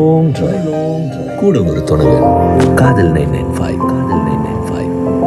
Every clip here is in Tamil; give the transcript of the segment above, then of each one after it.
long drive. கூட ஒரு துணைவன். காதல் 995. காதல் 995.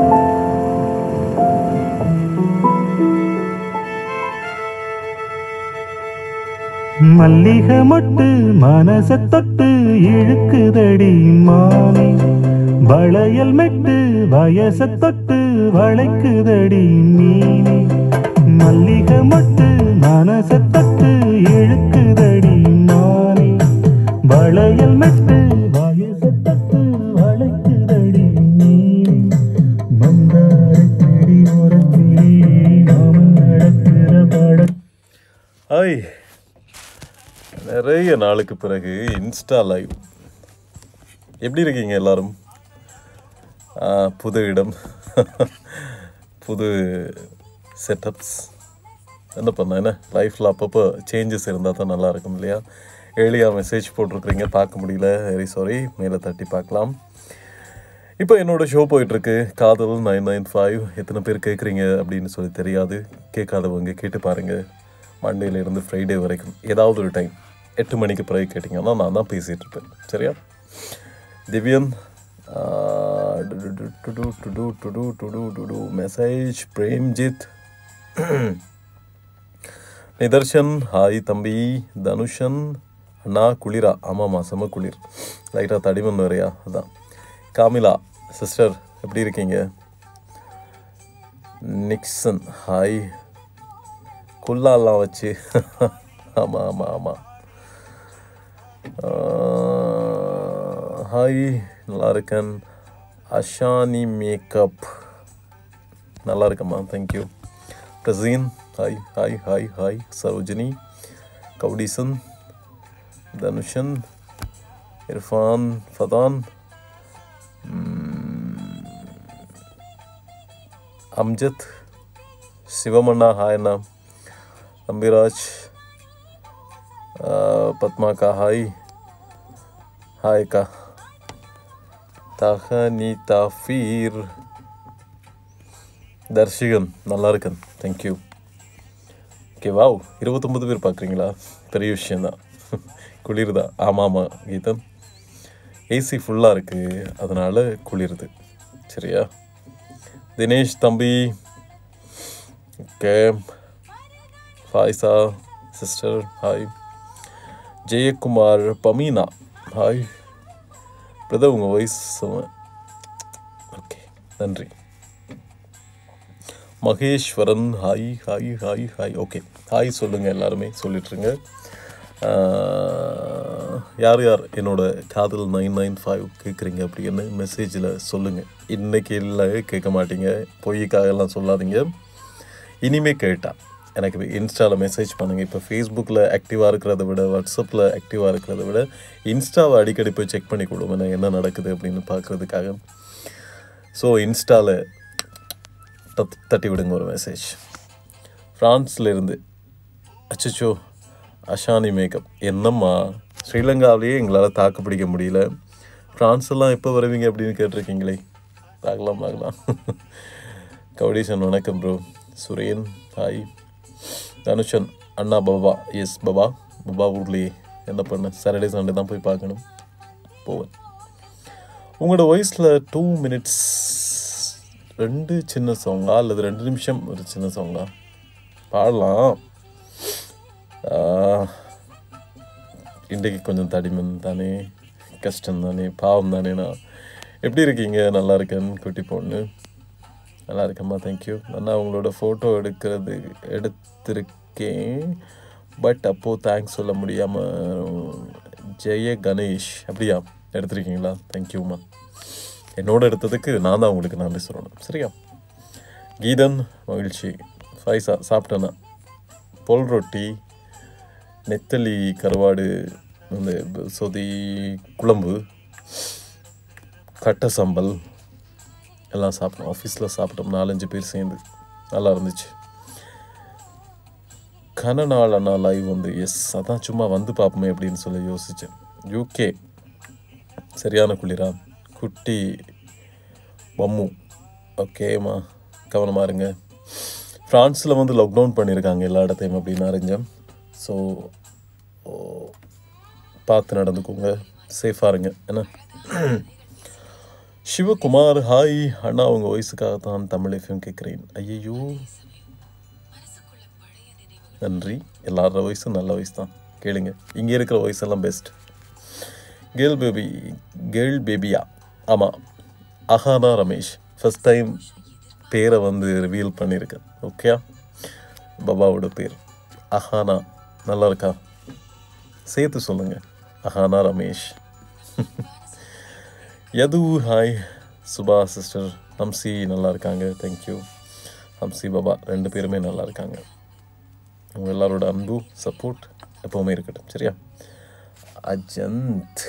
மல்லிகை மொட்டு மனச தொட்டு இழுக்குதடி மானே, வளையல் மெட்டு வயச தொட்டு வளைக்குதடி மீனே. மல்லிகை மொட்டு மனச தொட்டு இழுக்குதடி மானே, வளையல் மெட்டு வயச தொட்டு வளைக்குதடி மீனே. மந்தாரக்கிளி முரக்கிளி நாம் நடக்கிற பட. ஹாய், நிறைய நாளுக்கு பிறகு இன்ஸ்டா லைவ். எப்படி இருக்கீங்க எல்லாரும்? புது இடம், புது செட்டப்ஸ். என்ன பண்ண லைஃப்பில் அப்பப்போ சேஞ்சஸ் இருந்தால் தான் நல்லா இருக்கும் இல்லையா? ஏர்லியாக மெசேஜ் போட்டிருக்கிறீங்க, பார்க்க முடியல, வெரி சாரி. மேலே தட்டி பார்க்கலாம். இப்போ என்னோடய ஷோ போயிட்டுருக்கு, காதல் 995. எத்தனை பேர் கேட்குறீங்க அப்படின்னு சொல்லி தெரியாது. கேட்காதவங்க கேட்டு பாருங்கள். மண்டேலேருந்து ஃப்ரைடே வரைக்கும் ஏதாவது ஒரு டைம் 8 மணிக்கு பிறகு கேட்டிங்கன்னா நான் தான் பேசிகிட்டு இருப்பேன். சரியா? திவ்யன் மெசேஜ். பிரேம்ஜித், நிதர்ஷன் ஹாய் தம்பி. தனுஷன் அண்ணா குளிரா? ஆமாம்மா, செம குளிர், லைட்டாக தடிமன் வேறையா, அதான். காமிலா சிஸ்டர் எப்படி இருக்கீங்க? Nixon hi. குல்லாலாம் வச்சு ஆமாம் ஆமாம் ஆமாம். ஹாய், நல்லா இருக்கேன். அஷானி மேக்கப் நல்லா இருக்கம்மா, thank you. Praseen hi hi hi hi. Sarojini, Gowdishan, Thanushan, Irfan, Pathan, Amjad, சிவமண்ணா ஹாய் அண்ணா. அம்பிராஜ், பத்மாக்கா ஹாய். ஹாய்க்கா. தஹனி தாஃபீர், தர்ஷிகன் நல்லா இருக்கேன், தேங்க்யூ. ஓகே, வாவ், 29 பேர் பார்க்குறீங்களா? பெரிய விஷயந்தான். குளிர் தான். ஆமாம் ஆமாம் கீதன், ஏசி ஃபுல்லாக இருக்குது, அதனால் குளிருது. சரியா? தினேஷ் தம்பி, okay. Faiza sister hi. Jeyakumar, Pameena hi. Brother உங்கள் வாய்ஸ் ஓகே, நன்றி. Maheswaran hi hi hi hi. Okay, hi சொல்லுங்கள், எல்லாருமே சொல்லிட்டுருங்க. யார் யார் என்னோடய காதல் 995 கேட்குறீங்க அப்படின்னு மெசேஜில் சொல்லுங்கள். இன்றைக்கி இல்லை, கேட்க மாட்டீங்க, பொய்க்காகலாம் சொல்லாதீங்க. இனிமேல் கேட்டால் எனக்கு இன்ஸ்டாவில் மெசேஜ் பண்ணுங்கள். இப்போ ஃபேஸ்புக்கில் ஆக்டிவாக இருக்கிறத விட, வாட்ஸ்அப்பில் ஆக்டிவாக இருக்கிறத விட இன்ஸ்டாவை அடிக்கடி போய் செக் பண்ணி கொடுங்க, என்ன நடக்குது அப்படின்னு பார்க்குறதுக்காக. ஸோ இன்ஸ்டாவில் தட்டி விடுங்க ஒரு மெசேஜ். ஃப்ரான்ஸ்லேருந்து அச்சோ அஷானி மேக்கப். என்னம்மா, ஸ்ரீலங்காவிலேயே எங்களால் தாக்கு பிடிக்க முடியல, ஃப்ரான்ஸெல்லாம் எப்போ வருவீங்க அப்படின்னு கேட்டிருக்கீங்களே. பார்க்கலாம் பார்க்கலாம். கவுடீஷன் வணக்கம் ப்ரோ. சுரேன் ஹாய். தனுஷன் அண்ணா பாபா. எஸ் பாபா, பாபா ஊர்லேயே. என்ன பண்ண, சாட்டர்டே சண்டே தான் போய் பார்க்கணும், போவேன். உங்களோட வாய்ஸில் 2 minutes 2 சின்ன சாங்கா அல்லது 2 நிமிஷம் ஒரு சின்ன சாங்கா பாடலாம். இன்றைக்கு கொஞ்சம் தடிமன் தானே, கஷ்டம் தானே, பாவம் தானே. நான் எப்படி இருக்கீங்க? நல்லா இருக்கேன் குட்டி பொண்ணு, நல்லா இருக்கம்மா, தேங்க்யூ. அண்ணா உங்களோட ஃபோட்டோ எடுத்திருக்கேன், பட் அப்போது தேங்க்ஸ் சொல்ல முடியாமல். ஜெய கணேஷ், அப்படியா எடுத்திருக்கீங்களா? தேங்க்யூம்மா. என்னோட எடுத்ததுக்கு நான் தான் உங்களுக்கு நன்றி சொல்லணும். சரியா? கீதன் மகிழ்ச்சி. ஃபைசா சாப்பிட்டேண்ணா. பொல் ரொட்டி, நெத்தலி கருவாடு, இந்த சொதி குழம்பு, கட்டை சம்பல் எல்லாம் சாப்பிட்டோம். ஆஃபீஸில் சாப்பிட்டோம் 4-5 பேர் சேர்ந்து, நல்லா இருந்துச்சு. கனநாள் அண்ணா லைவ் வந்து, எஸ் அதான் சும்மா வந்து பார்ப்போமே அப்படின்னு சொல்லி யோசித்தேன். யூகே சரியான குளிரா? குட்டி பம்மு ஓகேம்மா, கவனமாக இருங்க. ஃப்ரான்ஸில் வந்து லாக்டவுன் பண்ணியிருக்காங்க எல்லா இடத்தையும் அப்படின்னு அறிஞ்சேன். ஸோ பார்த்து நடந்துக்கோங்க, சேஃபாக இருங்க என்ன. சிவகுமார் ஹாய் அண்ணா, உங்கள் வயசுக்காக தான் தமிழ் எஃப்எம் கேட்குறேன். ஐயோ நன்றி. எல்லாரோட வயசும் நல்ல வயசு தான், கேளுங்க. இங்கே இருக்கிற வயசெல்லாம் பெஸ்ட். கேர்ள் பேபியா? ஆமாம், அஹானா ரமேஷ். ஃபஸ்ட் டைம் பேரை வந்து ரிவீல் பண்ணியிருக்கேன். ஓகே, பாபாவோட பேர் அஹானா. நல்லா இருக்கா? சேர்த்து சொல்லுங்கள், அஹானா ரமேஷ். யது ஹாய். சுபா சிஸ்டர். ஹம்சி நல்லா இருக்காங்க, தேங்க்யூ. ஹம்சி பாபா 2 பேருமே நல்லா இருக்காங்க. உங்கள் எல்லாரோட அன்பு சப்போர்ட் எப்போவுமே இருக்கட்டும், சரியா? அஜந்த்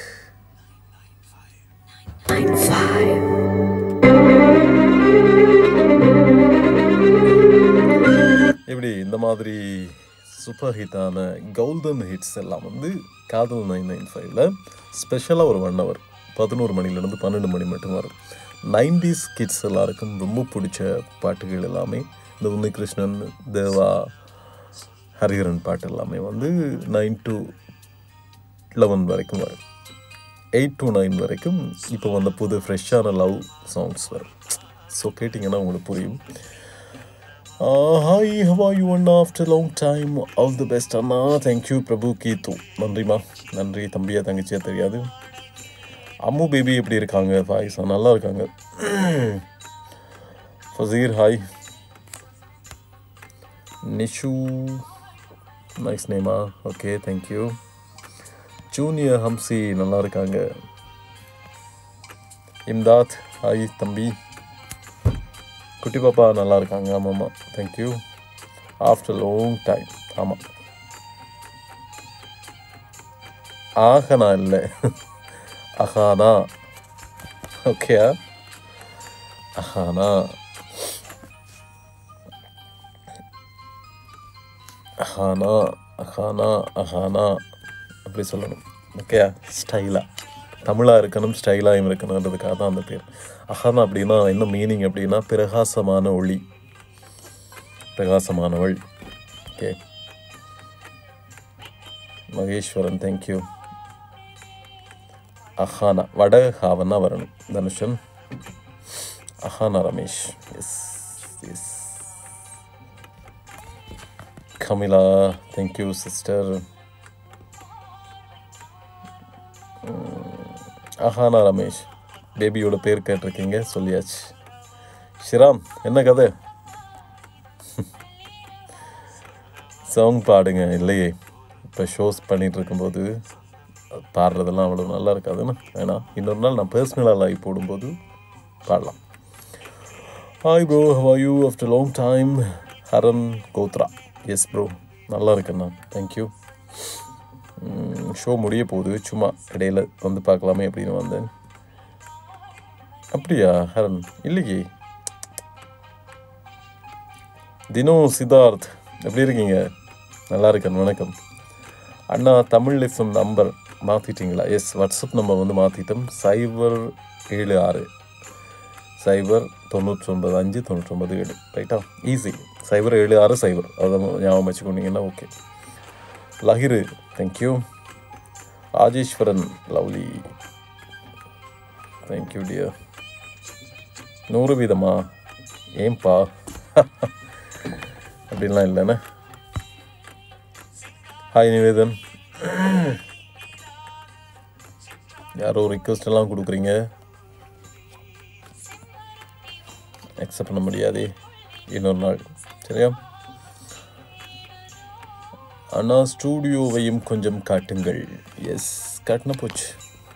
இப்படி இந்த மாதிரி சூப்பர் ஹிட்டான கோல்டன் ஹிட்ஸ் எல்லாம் வந்து காதல் 995ல் ஸ்பெஷலாக ஒரு 1 hour 11 மணிலேருந்து 12 மணி மட்டும் வரும். 90s கிட்ஸ் எல்லாருக்கும் ரொம்ப பிடிச்ச பாட்டுகள் எல்லாமே, இந்த உன்னிகிருஷ்ணன், தேவா, ஹரிஹரன் பாட்டு எல்லாமே வந்து 9 to 11 வரைக்கும் வரும். 8 to 9 வரைக்கும் இப்போ வந்த புது ஃப்ரெஷ்ஷான லவ் சாங்ஸ் வரும். ஸோ கேட்டிங்கன்னா உங்களுக்கு புரியும். ஹாய், how are you அண்ணா after long time? all the best அண்ணா. தேங்க்யூ பிரபு கீத்து. நன்றிம்மா, நன்றி. தம்பியா தங்கச்சியா தெரியாது. அம்மு பேபி எப்படி இருக்காங்க? பாய்ஸா நல்லா இருக்காங்க. ஃபசீர் ஹாய். நிஷு நைஸ் நேமா, ஓகே தேங்க்யூ. ஜூனியர் ஹம்சி நல்லா இருக்காங்க. இம்தாத் ஹாய் தம்பி. குட்டி பாப்பா நல்லா இருக்காங்க. ஆமாம்மா, தேங்க்யூ. After long time. ஆமாம், ஆகனா இல்லை, அஹானா. ஓகே, அஹானா அஹானா அஹானா அஹானா அப்படி சொல்லணும். ஓகே, ஸ்டைலாக தமிழாக இருக்கணும், ஸ்டைலாகவும் இருக்கணுன்றதுக்காக தான் அந்த பேர். அஹானா அப்படின்னா என்ன மீனிங் அப்படின்னா பிரகாசமான ஒளி, பிரகாசமானவள். Okay, Maheswaran thank you. அஹானா வட ஹாவனா வரணும். Thanushan Ahana Ramesh. Yes yes. Kamila thank you sister. Ahana Ramesh பேபியோட பேர் கேட்டிருக்கீங்க, சொல்லியாச்சு. ஷிராம் என்ன கதை? சாங் பாடுங்க. இல்லையே, இப்போ ஷோஸ் பண்ணிகிட்டு இருக்கும்போது பாடுறதெல்லாம் அவ்வளோ நல்லா இருக்காதுன்னு வேணாம். இன்னொரு நாள் நான் பர்சனலாக லைவ் போடும்போது பாடலாம். Hi bro, how are you after long time? Haran Kothra. Yes bro, நல்லா இருக்கேண்ணா, தேங்க்யூ. ஷோ முடிய போகுது, சும்மா இடையில் வந்து பார்க்கலாமே அப்படின்னு வந்தேன். அப்படியா ஹரன்? இல்லையே. தினோ சித்தார்த் எப்படி இருக்கீங்க? நல்லா இருக்கேன், வணக்கம் அண்ணா. தமிழ் எஃப்எம் நம்பர் மாற்றிட்டிங்களா? எஸ், வாட்ஸ்அப் நம்பர் வந்து மாற்றிட்டோம். 076 099 599 ரைட்டா? ஈஸி. 076 அதை ஞாபகம் வச்சுக்கொண்டீங்கன்னா okay. Lahiru thank you. Rajeswaran lovely thank you dear. 100%. ஏன்பா அப்படின்லாம் இல்லைண்ணே. ஹாய் நிவேதன். யாரோ ரிக்வெஸ்ட் எல்லாம் கொடுக்குறீங்க, அக்செப்ட் பண்ண முடியாதே. இன்னொரு நாள் சரியா? அண்ணா ஸ்டூடியோவையும் கொஞ்சம் காட்டுங்கள். எஸ், காட்டினா போச்சு.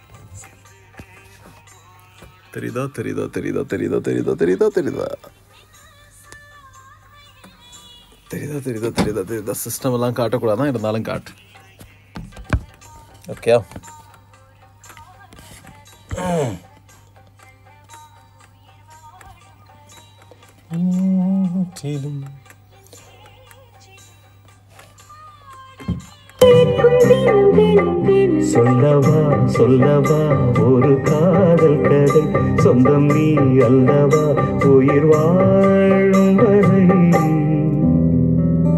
தெரியுதா தெரியுதா தெரியுதா தெரியுதா தெரியுதா தெரியுதா தெரியுதா தெரியுதா தெரியுதா தெரியுதா தெரியுதா சிஸ்டம் எல்லாம் காட்டக்கூடாதான், இருந்தாலும் காட்டு. ஓகே, சொல்லவா சொல்லவா ஒரு காதல் கதை, சொந்தம் நீ அல்லவா உயிர் வாழும் வரை.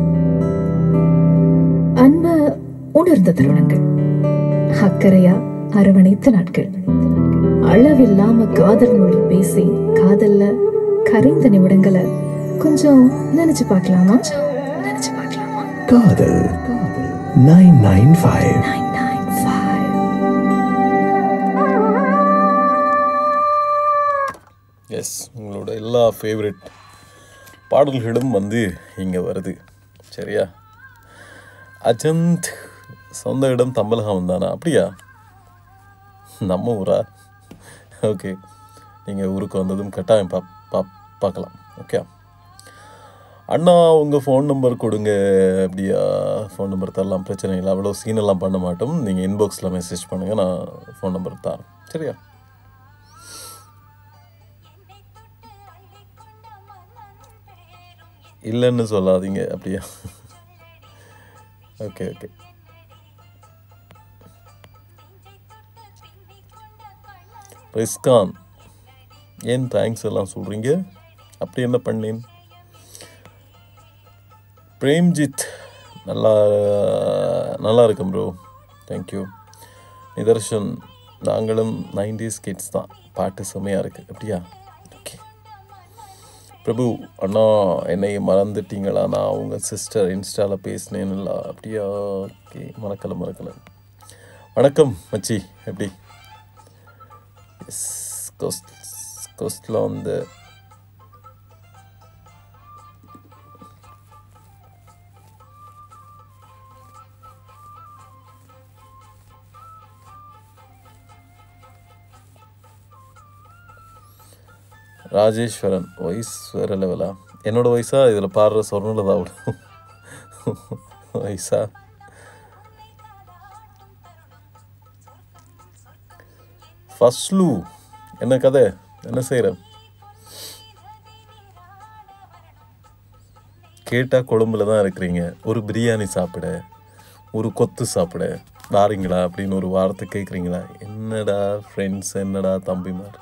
அன்ப உணர்ந்த தருணங்கள், அக்கறையா அரவணைத்த நாட்கள். அளவில்லாம காதல் மொழி பேசி காதல்ல கரைந்த நிமிடங்களை கொஞ்சம் நினைச்சு பார்க்கலாமா? காதல் 995. எஸ், உங்களோட எல்லா ஃபேவரட் பாடல்களும் இங்கே வருது. சரியா? அஜந்த் சொந்த இடம் தம்பலகம் தானா? அப்படியா? நம்ம ஊரா? ஓகே, நீங்கள் ஊருக்கு வந்ததும் கட்டாயம் பார்க்கலாம். ஓகே அண்ணா, உங்கள் ஃபோன் நம்பர் கொடுங்க. அப்படியா? ஃபோன் நம்பர் தரலாம், பிரச்சனை இல்லை. அவ்வளோ சீனெல்லாம் பண்ண மாட்டோம். நீங்கள் இன்பாக்ஸில் மெசேஜ் பண்ணுங்கள், நான் ஃபோன் நம்பர் தரேன். சரியா? இல்லைன்னு சொல்லாதீங்க. அப்படியா? Okay okay. ரிஸ்கான், ஏன் தேங்க்ஸ் எல்லாம் சொல்கிறீங்க? அப்படி என்ன பண்ணேன்? பிரேம்ஜித், நல்லா இருக்கும் ப்ரோ, தேங்க்யூ. நிதர்ஷன், நாங்களும் 90s கிட்ஸ் தான், பாட்டு செம்மையாக இருக்குது. அப்படியா? ஓகே. பிரபு, அண்ணா என்னை மறந்துட்டீங்களா? நான் உங்கள் சிஸ்டர் இன்ஸ்டாவில் பேசினேன்ல. அப்படியா? ஓகே, மறக்கலை. வணக்கம் மச்சி, எப்படி? எஸ், கோஸ்டில் ராஜேஸ்வரன், வயசு வேறு லெவலா? என்னோட வயசா? இதில் பாடுற சொர்ணில் தான் விடும் வயசா? ஃபஸ்லு, என்ன கதை? என்ன செய்கிற? கேட்டால் கொழும்புல தான் இருக்கிறீங்க, ஒரு பிரியாணி சாப்பிட, ஒரு கொத்து சாப்பிட வாரீங்களா அப்படின்னு ஒரு வார்த்தை கேட்குறீங்களா? என்னடா ஃப்ரெண்ட்ஸ், என்னடா தம்பிமார்.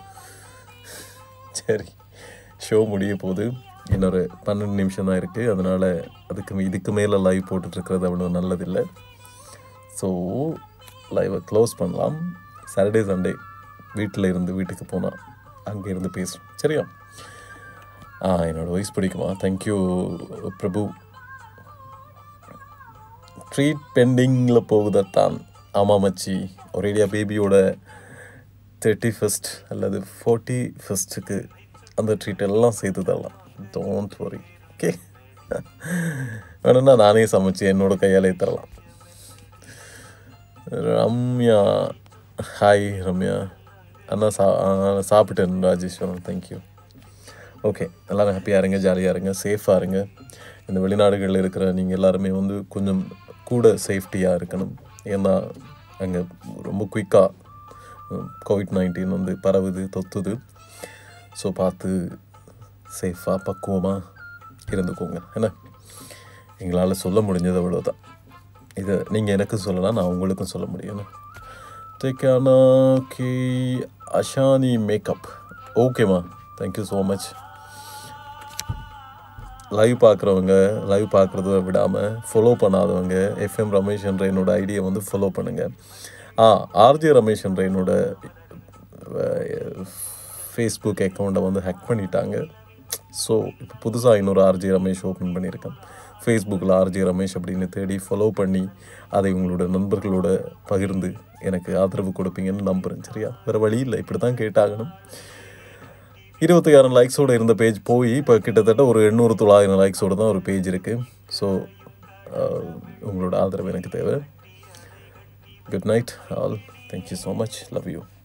சரி, ஷோ முடிய போகுது. இன்னொரு 12 நிமிஷம் தான் இருக்குது. அதனால் இதுக்கு மேலே லைவ் போட்டுட்ருக்கிறது அவ்வளோ நல்லதில்லை. ஸோ லைவை க்ளோஸ் பண்ணலாம். சாட்டர்டே சண்டே வீட்டில் இருந்து வீட்டுக்கு போனால் அங்கே இருந்து பேசும். சரியா? என்னோடய வாய்ஸ் பிடிக்குமா? தேங்க்யூ பிரபு. ட்ரீட் பெண்டிங்கில் போகுதான். ஆமாம் மச்சி, ஒரேடியா பேபியோட 31st அல்லது 41க்கு அந்த ட்ரீட் எல்லாம் சேர்த்து தரலாம். Don't worry. ஓகே, வேணும்னா நானே சமைச்சு என்னோடய கையாலே தரலாம். ரம்யா, ஹாய் ரம்யா. அண்ணா சாப்பிட்டேன் ராஜேஸ்வரன், தேங்க்யூ. ஓகே, எல்லோரும் ஹாப்பியாக இருங்க, ஜாலியாக இருங்க, சேஃபாக இருங்க. இந்த வெளிநாடுகளில் இருக்கிற நீங்கள் எல்லாருமே கொஞ்சம் கூட சேஃப்டியாக இருக்கணும். ஏன்னா அங்கே ரொம்ப குயிக்காக COVID-19 பரவுது, தொத்துது. ஸோ பார்த்து சேஃபாக பக்குவமாக இருந்துக்கோங்க. என்ன, எங்களால் சொல்ல முடிஞ்சது அவ்வளோதான். இதை நீங்கள் எனக்கு சொல்லலாம், நான் உங்களுக்கும் சொல்ல முடியும். டேக்கானா. Okay, Ashani makeup. ஓகேம்மா, தேங்க்யூ ஸோ மச். லைவ் பார்க்குறத விடாமல் ஃபாலோ பண்ணாதவங்க FM ரமேஷ் என்ற என்னோடய ஐடியை ஃபாலோ பண்ணுங்கள். ஆர்ஜே ரமேஷ் என்ற என்னோட ஃபேஸ்புக் அக்கௌண்ட்டை ஹேக் பண்ணிட்டாங்க. ஸோ இப்போ புதுசாக இன்னொரு ஆர்ஜே ரமேஷ் ஓப்பன் பண்ணியிருக்கேன். ஃபேஸ்புக்கில் ஆர்ஜே ரமேஷ் அப்படின்னு தேடி ஃபாலோ பண்ணி அதை உங்களோட நண்பர்களோட பகிர்ந்து எனக்கு ஆதரவு கொடுப்பீங்கன்னு நம்புகிறேன். சரியா? வேறு வழி இல்லை, இப்படி தான் கேட்டாகணும். 26 லைக்ஸோடு இருந்த பேஜ் போய் இப்போ கிட்டத்தட்ட ஒரு 800-900 லைக்ஸோடு தான் ஒரு பேஜ் இருக்குது. ஸோ உங்களோட ஆதரவு எனக்கு தேவை. Good night all. Thank you so much. Love you.